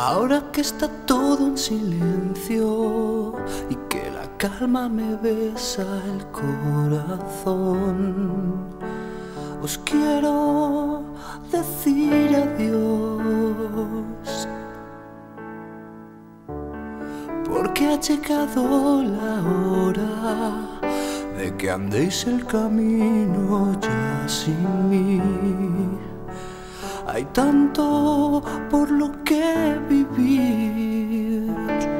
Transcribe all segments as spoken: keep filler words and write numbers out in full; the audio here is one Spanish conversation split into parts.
Ahora que está todo en silencio y que la calma me besa el corazón, os quiero decir adiós, porque ha llegado la hora de que andéis el camino ya sin mí. Hay tanto por lo que vivir.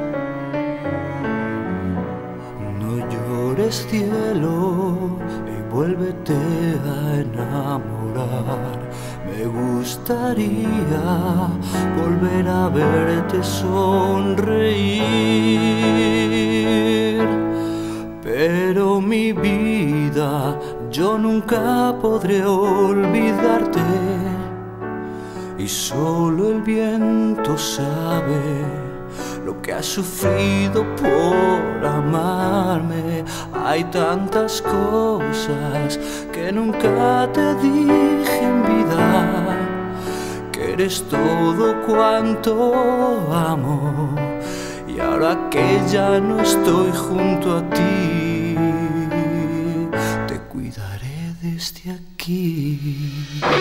No llores, cielo, y vuélvete a enamorar. Me gustaría volver a verte sonreír, pero mi vida, yo nunca podré olvidarte. Y solo el viento sabe lo que has sufrido por amarme. Hay tantas cosas que nunca te dije en vida, que eres todo cuanto amo. Y ahora que ya no estoy junto a ti, te cuidaré desde aquí.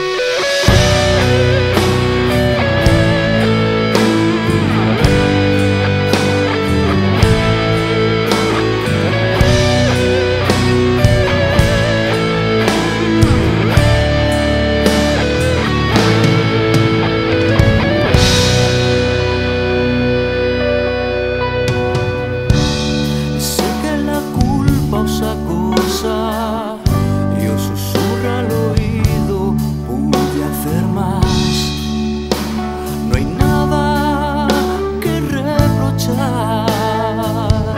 Y os susurra al oído, pude hacer más. No hay nada que reprochar.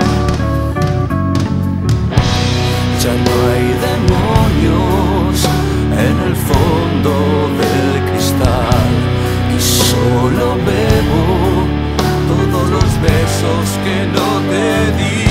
Ya no hay demonios en el fondo del cristal, y solo bebo todos los besos que no te di.